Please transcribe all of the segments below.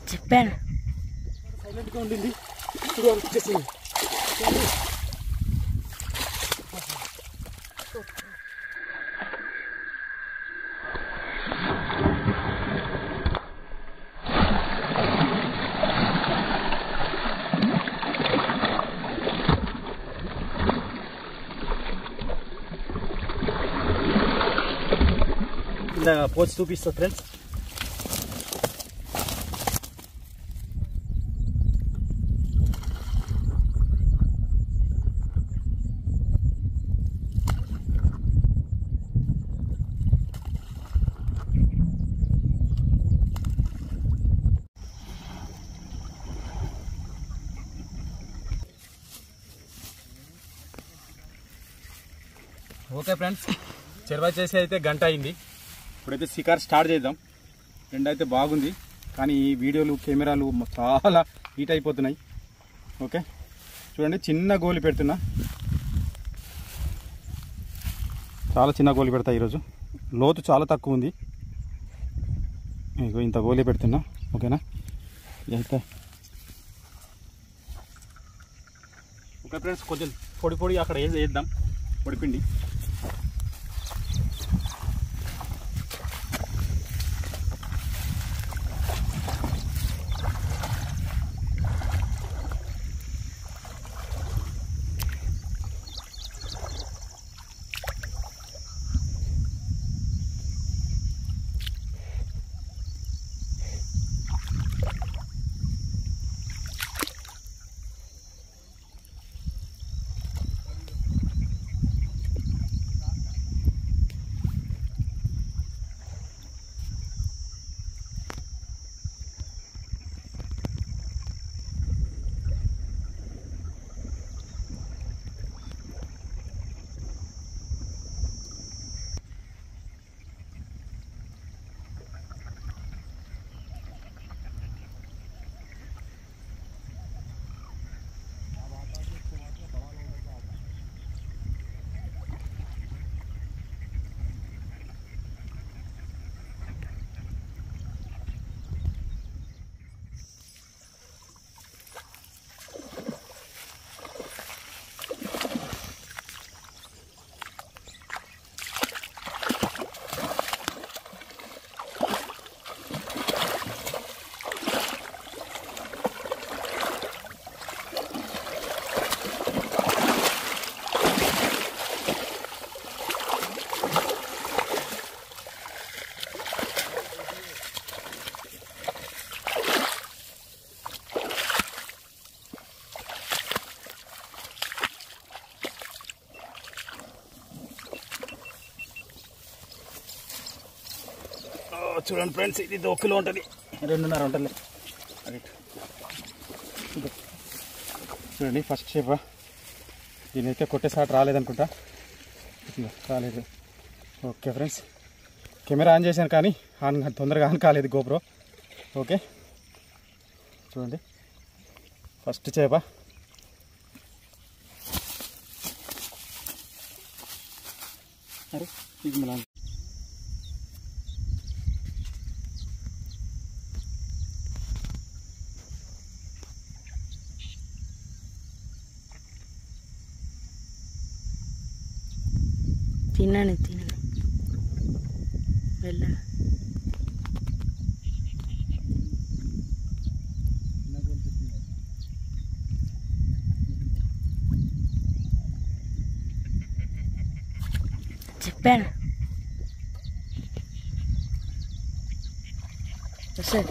చెప్పాను సైలెంట్గా ఉండింది. ఇప్పుడు వచ్చేసింది. పోస్ట్ చూపిస్తా ఫ్రెండ్స్. ఓకే ఫ్రెండ్స్, చెరువు చేసి అయితే గంట అయింది. ఇప్పుడైతే షికార్ స్టార్ట్ చేద్దాం. ఎండ అయితే బాగుంది, కానీ ఈ వీడియోలు కెమెరాలు చాలా హీట్ అయిపోతున్నాయి. ఓకే చూడండి, చిన్న గోలి పెడుతున్నా, చాలా చిన్న గోలి పెడతా ఈరోజు. లోతు చాలా తక్కువ ఉంది, ఇగో ఇంత గోలి పెడుతున్నా. ఓకేనా, అయితే ఓకే ఫ్రెండ్స్, కొంచెం పొడి పొడి అక్కడ వేద్దాం, పొడిపిండి. చూడండి ఫ్రెండ్స్, ఇది 1 కిలో ఉంటుంది, 2.5 ఉంటుంది. చూడండి ఫస్ట్ చేప. దీనైతే కొట్టేసారి రాలేదనుకుంటా, రాలేదు. ఓకే ఫ్రెండ్స్, కెమెరా ఆన్ చేశాను కానీ తొందరగా ఆన్ కాలేదు గోప్రో. ఓకే చూడండి ఫస్ట్ చేప. అరే ఇది మళ్ళీ తిన్నాను వెళ్ళా. చెప్పాను సార్.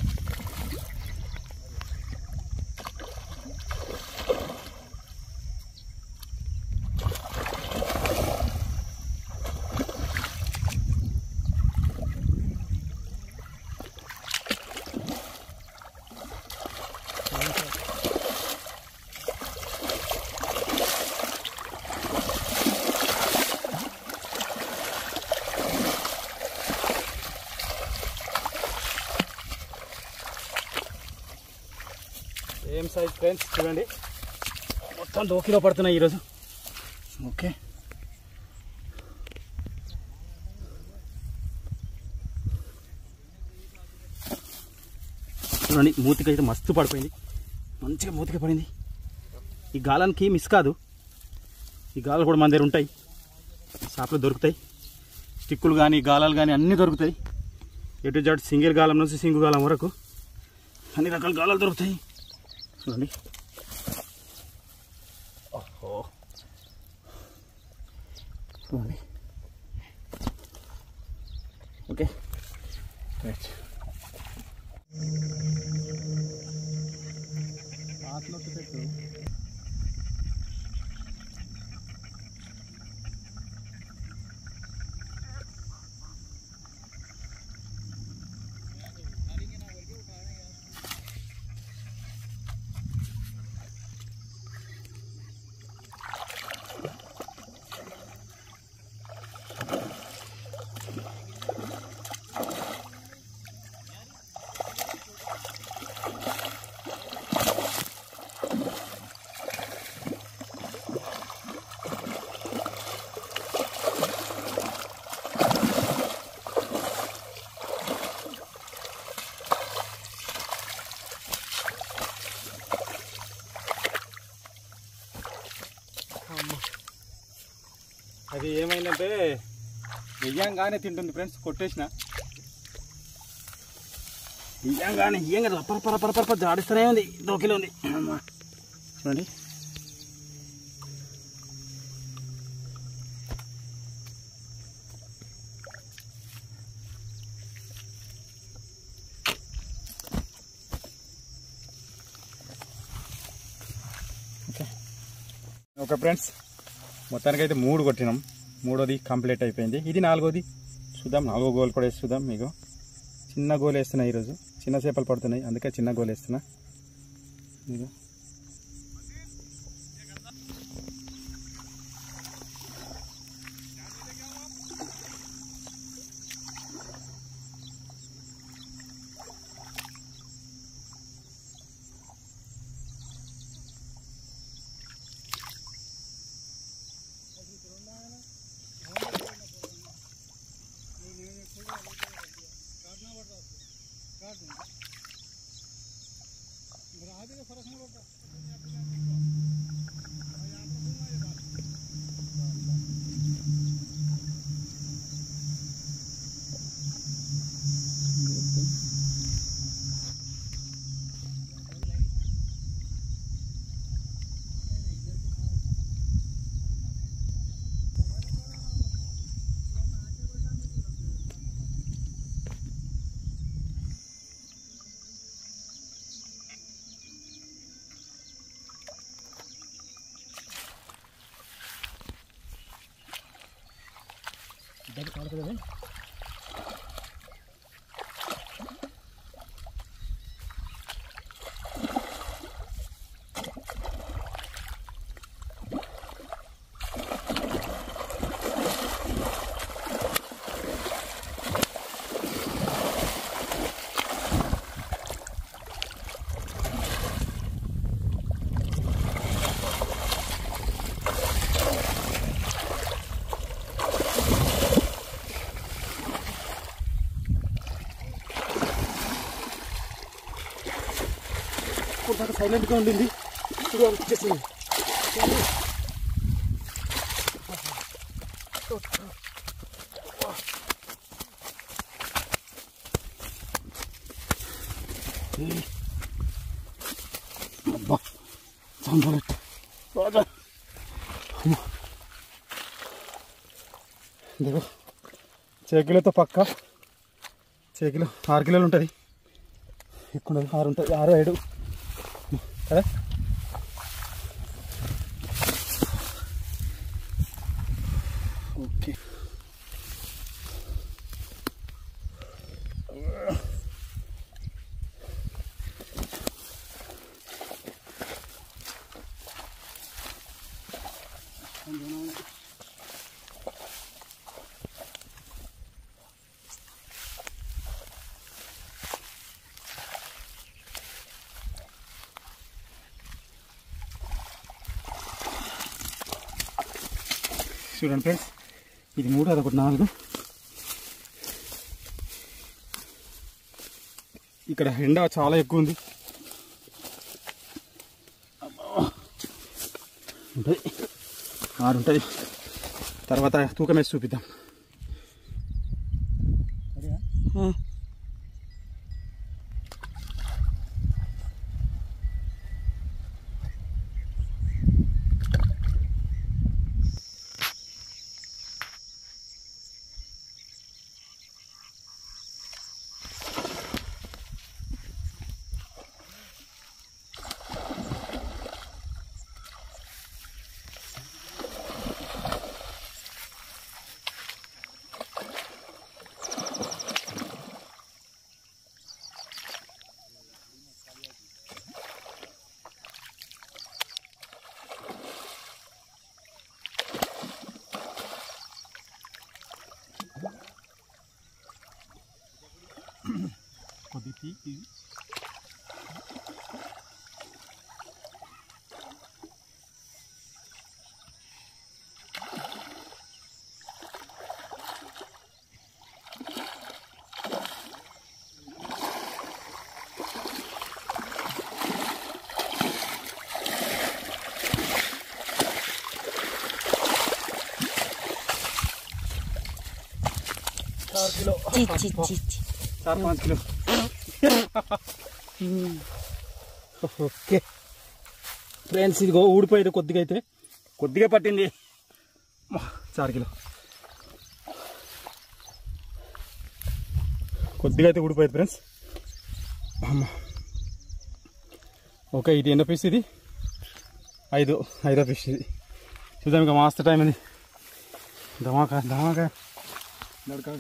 ఏం సైజ్ ఫ్రెండ్స్ చూడండి, మొత్తం 2 కిలో పడుతున్నాయి ఈరోజు. ఓకే చూడండి మూతికి అయితే మస్తు పడిపోయింది, మంచిగా మూతికి పడింది. ఈ గాలానికి మిస్ కాదు, ఈ గాలాలు కూడా మన దగ్గర ఉంటాయి, షాప్లో దొరుకుతాయి. స్టిక్కులు కానీ గాలాలు కానీ అన్నీ దొరుకుతాయి. ఎటు జట్ సింగిల్ గాలం నుంచి సింగిల్ గాలం వరకు అన్ని రకాల గాలాలు దొరుకుతాయి. చూడండి ఓహో చూడండి. Okay right. పెట్టు అది ఏమైందంటే వెయ్యంగానే తింటుంది ఫ్రెండ్స్. కొట్టేసిన వెయ్యంగానే పరపర జాడిస్తూనే ఉంది, దోకిలో ఉంది. చూడండి ఓకే ఫ్రెండ్స్, మొత్తానికైతే 3 కొట్టినాం. 3వది కంప్లీట్ అయిపోయింది. ఇది 4వది చూద్దాం. 4వ గోల్ కూడా వేస్తుందాం. మీకు చిన్న గోల్ వేస్తున్నా, ఈరోజు చిన్న చేపలు పడుతున్నాయి, అందుకే చిన్న గోల్ వేస్తున్నా. మీకు సైలెంట్గా ఉండింది, ఇప్పుడు అనిపించేసింది. అబ్బా చంపలెట్టు రాజా, ఇదిగో చేకిలతో పక్క చేకిలో 6 కిలోలు ఉంటుంది. ఇక్కడ 6 ఉంటుంది, 6, 7 కదా. ఓకే చూడండి ఫ్రెండ్స్, ఇది 3, అదొకటి 4. ఇక్కడ ఎండ చాలా ఎక్కువ ఉంది. ఉంటుంది 6 ఉంటుంది. తర్వాత తూకం వేసి చూపిద్దాం. కొద్ది ఇది किलो 4-5 किलो. ఓకే ఫ్రెండ్స్, ఇదిగో ఊడిపోయేది కొద్దిగా, అయితే కొద్దిగా పట్టింది. 4 కిలో కొద్దిగా అయితే ఊడిపోయేది ఫ్రెండ్స్. ఓకే, ఇది ఎన్నో పీస్? ఇది 5వ పీస్. ఇది చూద్దాం. ఇంకా మస్తు టైం ఉంది. ధమాకా నడక.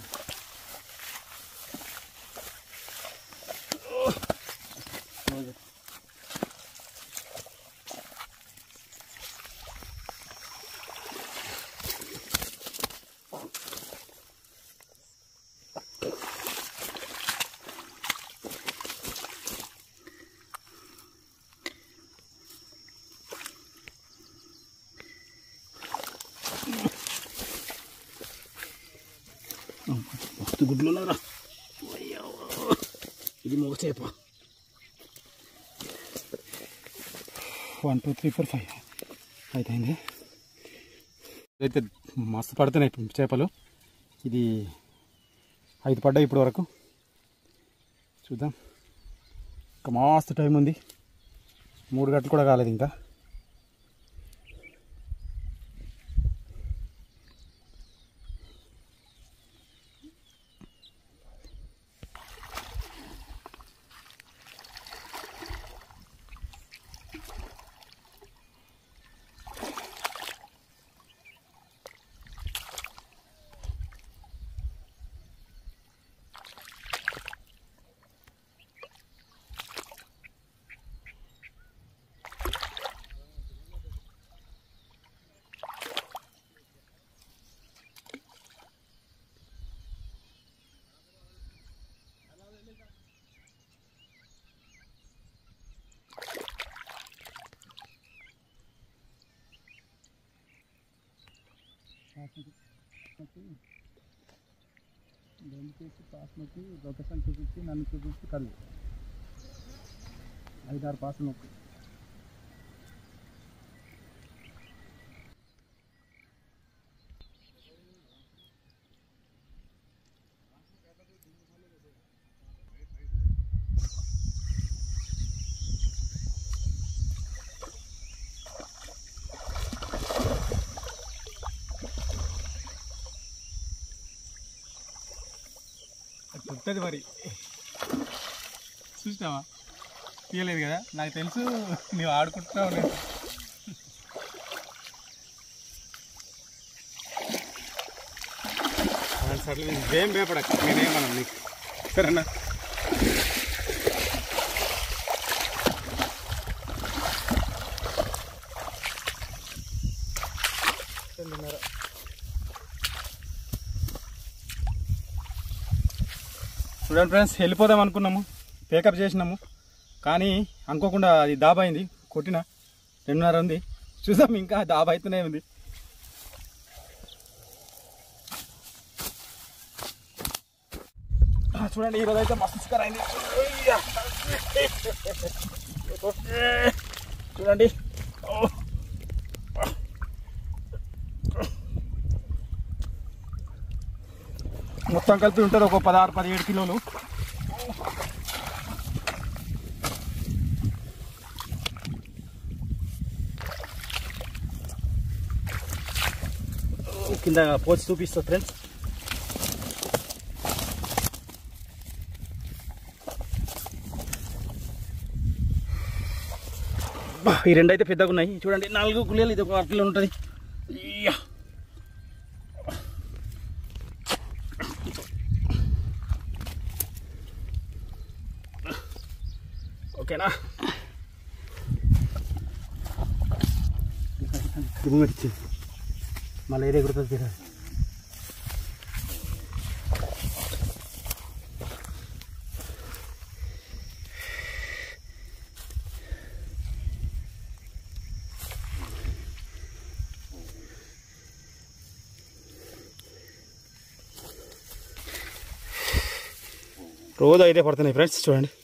మస్తు గుడ్లు ఉన్నారా? ఇది మోగ చేప. 1 2 3 4 5 అయితే అయితే మస్తు పడుతున్నాయి చేపలు. ఇది 5 పడ్డాయి ఇప్పటి వరకు. చూద్దాం, ఇంకా మస్తు టైం ఉంది. 3 గంటలు కూడా కాలేదు ఇంకా. పాస్మతి లొకేషన్ చూపించి నన్ను చూపించి కళ్ళు 5-6 పాసులు నొక్కు. ఉంటుంది మరి. చూసినావా? తీయలేదు కదా, నాకు తెలుసు నువ్వు ఆడుకుంటున్నావు. సరే, ఏం భయపడక, నేనేమన్నా నీకు. సరేనా? చూడండి ఫ్రెండ్స్, వెళ్ళిపోదాం అనుకున్నాము, పేకప్ చేసినాము, కానీ అనుకోకుండా అది దాబా అయింది. కొట్టిన 2:30 ఉంది. చూద్దాం, ఇంకా దాబా అయితేనే ఉంది. చూడండి ఈరోజు అయితే మస్తు శిఖర్ అయింది. చూడండి మొత్తం కలిపి ఉంటుంది ఒక 16-17 కిలోలు. కింద పోచి చూపిస్తా ఫ్రెండ్స్. ఈ రెండు అయితే పెద్దగా ఉన్నాయి చూడండి. 4 గుళ్ళలు ఇది ఒక అట్లా ఉంటుంది. ఓకేనా మళ్ళీ ఏదే గుర్తుంది. రోజు అయితే పడుతున్నాయి ఫ్రెండ్స్ చూడండి.